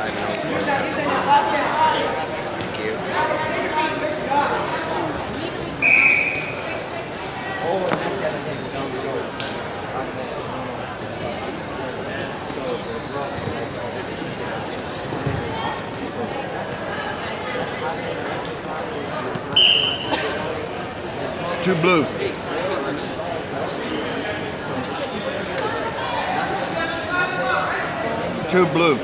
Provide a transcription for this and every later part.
Thank you. Oh, it's the other thing down the road. Two blue. Two blue.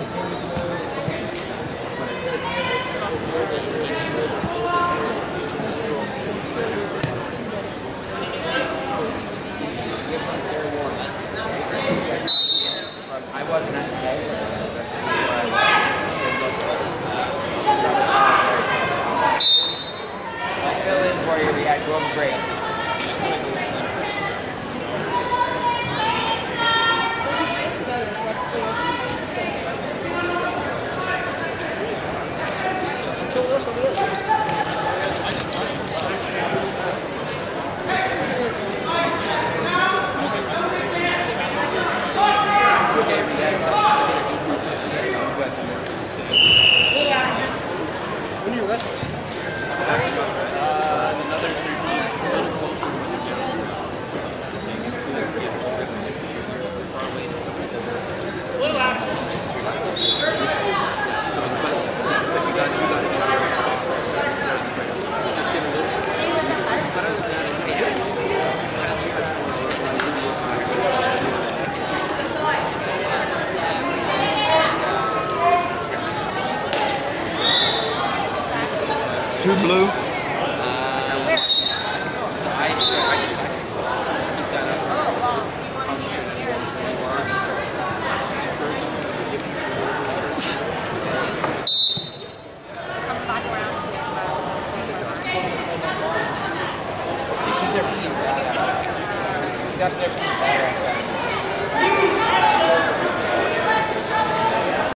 I wasn't at the game. I'll fill in for you. We got Global Break. When you're wrestling, another team, a little closer. Blue action. So, but you got just get a little. But other than Two blue. She's never seen that. She's never seen that.